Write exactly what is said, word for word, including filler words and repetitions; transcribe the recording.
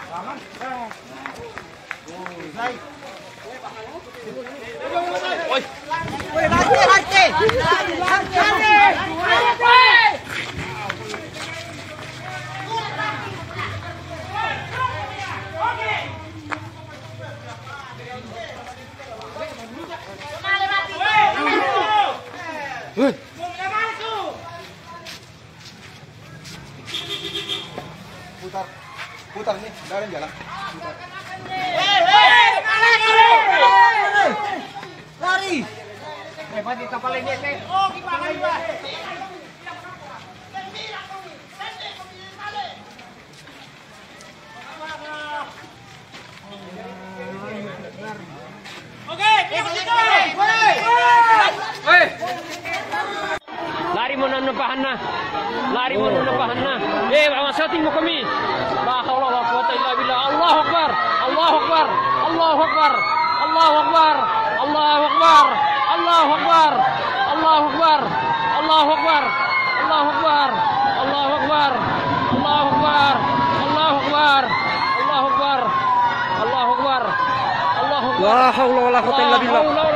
Oi. Woi, lagi, lagi. Hei. Putar, putar nih, dari jalan. Putar. Lari. Hebat di kapal ini, Teh. Oh, gimana juga? Oke, Hei. Lari mo na napahan na. Lari mo na napahan na. Eh, masating mo kami. La hawla wala quwwata illa billah. Allahu akbar. Allahu akbar. Allahu akbar. Allahu akbar. Allahu akbar. Allahu akbar. Allahu akbar. Allahu akbar. Allahu akbar. Allahu akbar. Allahu akbar. Allahu akbar. Allahu akbar. Allahu akbar. Allahu akbar. La haula wala quwwata illa billah.